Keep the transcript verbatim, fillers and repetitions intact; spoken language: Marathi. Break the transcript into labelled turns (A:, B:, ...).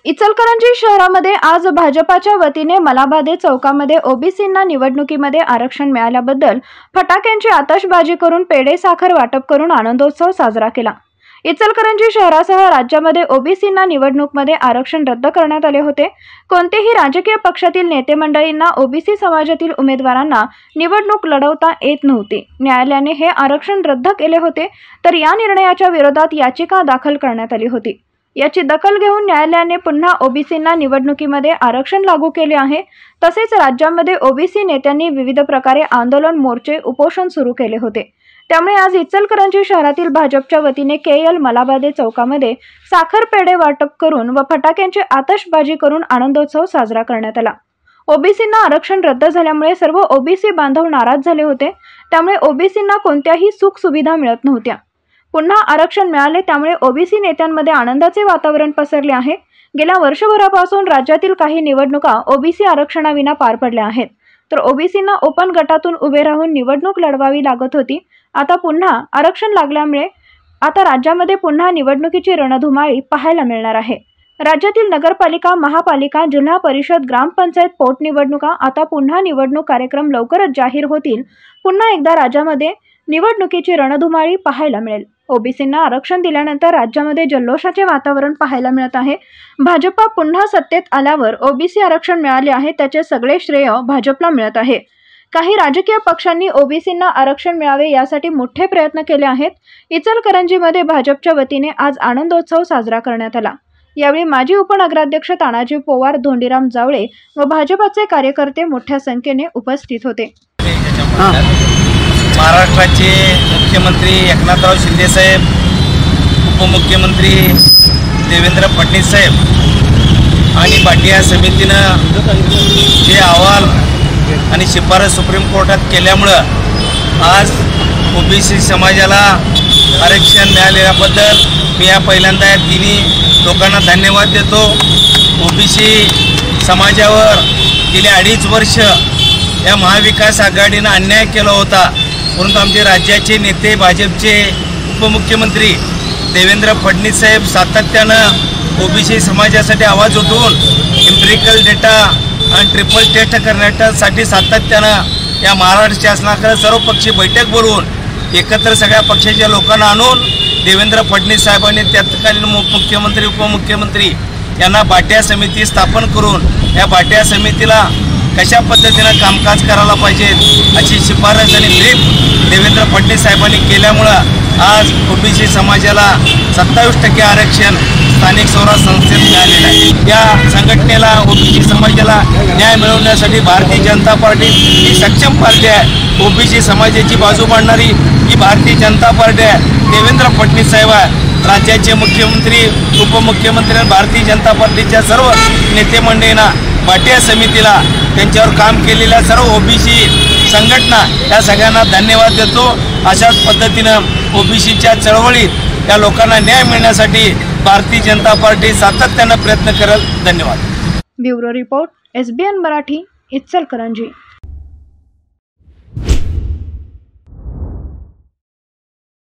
A: इचलकरंजी शहरामध्ये आज भाजपाच्या वतीने मलाबादे चौकामध्ये ओबीसींना निवडणुकीमध्ये आरक्षण मिळाल्याबद्दल फटाक्यांची आतषबाजी करून पेढे साखर वाटप करून आनंदोत्सव साजरा केला। इचलकरंजी शहरासह राज्यामध्ये ओबीसींना निवडणुकीमध्ये आरक्षण रद्द करण्यात आले होते। कोणतेही राजकीय पक्षातील नेते मंडळींना ओबीसी समाजातील उमेदवारांना निवडणूक लढवता येत नव्हती। न्यायालयाने हे आरक्षण रद्द केले होते, तर या निर्णयाच्या विरोधात याचिका दाखल करण्यात आली होती। याची दखल घेऊन न्यायालयाने पुन्हा ओबीसींना निवडणुकीमध्ये आरक्षण लागू केले आहे। तसेच राज्यामध्ये ओबीसी नेत्यांनी विविध प्रकारे आंदोलन, मोर्चे, उपोषण सुरू केले होते। त्यामुळे आज इचलकरंजी शहरातील भाजपच्या वतीने के एल मलाबादे चौकामध्ये साखर पेढे वाटप करून व फटाक्यांची आतषबाजी करून आनंदोत्सव साजरा करण्यात आला। ओबीसींना आरक्षण रद्द झाल्यामुळे सर्व ओबीसी बांधव नाराज झाले होते। त्यामुळे ओबीसींना कोणत्याही सुख सुविधा मिळत नव्हत्या। पुन्हा आरक्षण मिळाले, त्यामुळे ओबीसी नेत्यांमध्ये आनंदाचे वातावरण पसरले आहे। गेल्या वर्षभरापासून राज्यातील काही निवडणुका ओबीसी आरक्षणाविना पार पडल्या आहेत, तर ओबीसींना ओपन गटातून उभे राहून निवडणूक लढवावी लागत होती। आता पुन्हा आरक्षण लागल्यामुळे आता राज्यामध्ये पुन्हा निवडणुकीची रणधुमाळी पाहायला मिळणार आहे। राज्यातील नगरपालिका, महापालिका, जिल्हा परिषद, ग्रामपंचायत पोटनिवडणुका आता पुन्हा निवडणूक कार्यक्रम लवकरच जाहीर होतील। पुन्हा एकदा राज्यामध्ये निवडणुकीची रणधुमाळी पाहायला मिळेल। ओबीसींना आरक्षण दिल्यानंतर राज्यामध्ये जल्लोषाचे वातावरण पाहायला मिळत आहे। भाजपा पुन्हा सत्तेत आल्यावर ओबीसी आरक्षण मिळाले आहे, त्याचे सगळे श्रेय भाजपला मिळत आहे। काही राजकीय पक्षांनी ओबीसींना आरक्षण मिळावे यासाठी मोठे प्रयत्न केले आहेत। इचलकरंजीमध्ये भाजपच्या वतीने आज आनंदोत्सव साजरा करण्यात आला। यावेळी माजी उपनगराध्यक्ष तानाजी पवार, धोंडीराम जावळे व भाजपचे कार्यकर्ते मोठ्या संख्येने उपस्थित होते।
B: महाराष्ट्राचे मुख्यमंत्री एकनाथराव शिंदे साहेब, उपमुख्यमंत्री देवेंद्र फडणवीस साहेब आणि भाटिया समितीनं जे अहवाल आणि शिफारस सुप्रीम कोर्टात केल्यामुळं आज ओबीसी समाजाला आरक्षण मिळालेल्याबद्दल मी या पहिल्यांदा या तिन्ही लोकांना धन्यवाद देतो। ओबीसी समाजावर गेली अडीच वर्ष या महाविकास आघाडीनं अन्याय केला होता, परंतु आमचे राज्याचे नेते, भाजपचे उपमुख्यमंत्री देवेंद्र फडणवीस साहेब सातत्यानं ओबीसी समाजासाठी आवाज उठवून एम्पिरिकल डेटा आणि ट्रिपल टेस्ट करण्यासाठी सातत्यानं या महाराष्ट्र शासनाकडे सर्वपक्षीय बैठक बोलवून एकत्र सगळ्या पक्षाच्या लोकांना आणून देवेंद्र फडणवीस साहेबांनी तत्कालीन मुख्यमंत्री, उपमुख्यमंत्री यांना भाटिया समिती स्थापन करून या भाटिया समितीला कशा पद्धतीनं कामकाज करायला पाहिजे अशी शिफारस आणि ब्रीफ देवेंद्र फडणवीस साहेबांनी केल्यामुळं आज ओबीसी समाजाला सत्तावीस टक्के आरक्षण स्थानिक स्वराज्य संस्थेत मिळालेलं आहे। या संघटनेला, ओबीसी समाजाला न्याय मिळवण्यासाठी भारतीय जनता पार्टी ही सक्षम पार्टी आहे। ओबीसी समाजाची बाजू मांडणारी ही भारतीय जनता पार्टी आहे। देवेंद्र फडणवीस साहेब आहे राज्याचे मुख्यमंत्री, उपमुख्यमंत्री आणि भारतीय जनता पार्टीच्या सर्व नेते मंडळींना, भाटिया समितीला, त्यांच्यावर काम केलेल्या सर्व ओबीसी संघटना या सगळ्यांना धन्यवाद देतो। अशाच पद्धतीनं ओबीसीच्या चळवळीत या लोकांना न्याय मिळण्यासाठी भारतीय जनता पार्टी सातत्यानं प्रयत्न करेल। धन्यवाद।
A: Bureau report, S B N Marathi, Ichalkaranji.